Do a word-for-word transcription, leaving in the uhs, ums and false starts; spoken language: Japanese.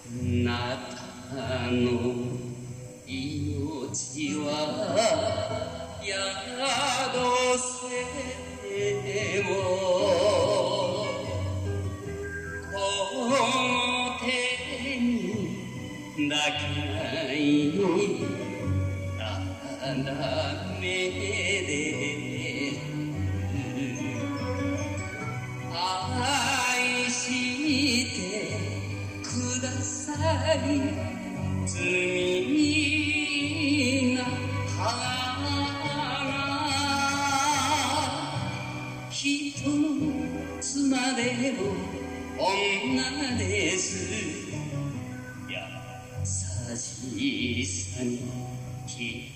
なたの命は宿せてもこの手にだけに眺めで愛してください罪な花人の妻でも女です優しさにき